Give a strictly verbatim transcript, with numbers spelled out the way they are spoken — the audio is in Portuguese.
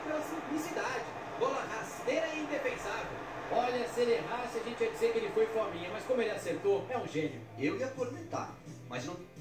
pela simplicidade. Bola rasteira e indefensável. Olha, se ele errasse, a gente ia dizer que ele foi fominha, mas como ele acertou, é um gênio. Eu ia cornetar, mas não